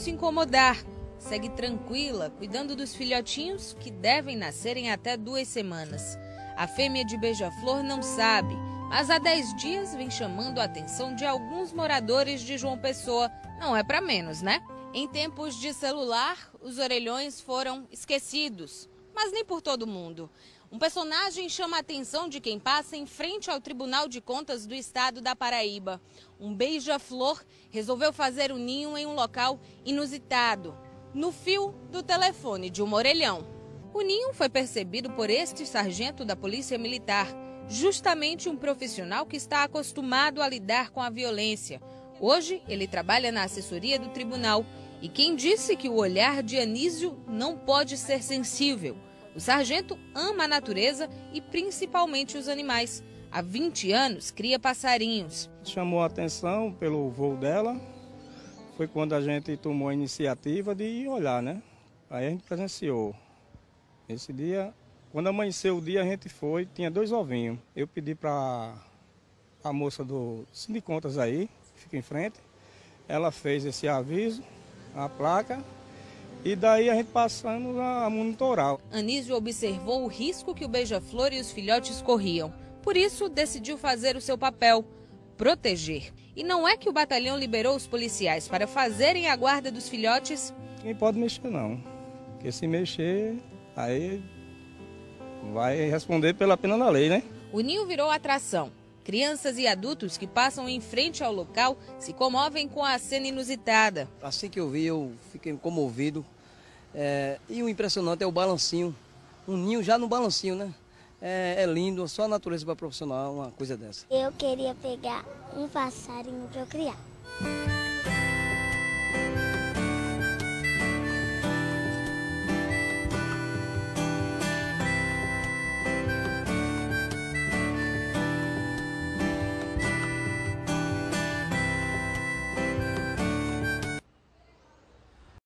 se incomodar. Segue tranquila, cuidando dos filhotinhos que devem nascer em até 2 semanas. A fêmea de beija-flor não sabe, mas há 10 dias vem chamando a atenção de alguns moradores de João Pessoa. Não é para menos, né? Em tempos de celular, os orelhões foram esquecidos, mas nem por todo mundo. Um personagem chama a atenção de quem passa em frente ao Tribunal de Contas do Estado da Paraíba. Um beija-flor resolveu fazer o ninho em um local inusitado, no fio do telefone de um orelhão. O ninho foi percebido por este sargento da Polícia Militar, justamente um profissional que está acostumado a lidar com a violência. Hoje, ele trabalha na assessoria do tribunal. E quem disse que o olhar de Anísio não pode ser sensível? O sargento ama a natureza e principalmente os animais. Há 20 anos cria passarinhos. Chamou a atenção pelo voo dela. Foi quando a gente tomou a iniciativa de ir olhar, né? Aí a gente presenciou. Esse dia, quando amanheceu o dia, a gente foi, tinha 2 ovinhos. Eu pedi para a moça do Sindicontas aí, que fica em frente, ela fez esse aviso, a placa, e daí a gente passamos a monitorar. Anísio observou o risco que o beija-flor e os filhotes corriam. Por isso, decidiu fazer o seu papel, proteger. E não é que o batalhão liberou os policiais para fazerem a guarda dos filhotes? Ninguém pode mexer não, porque se mexer, aí vai responder pela pena da lei, né? O ninho virou atração. Crianças e adultos que passam em frente ao local se comovem com a cena inusitada. Assim que eu vi, eu fiquei comovido. E o impressionante é o balancinho. Um ninho já no balancinho, né? É lindo, só a natureza para profissional, uma coisa dessa. Eu queria pegar um passarinho para eu criar.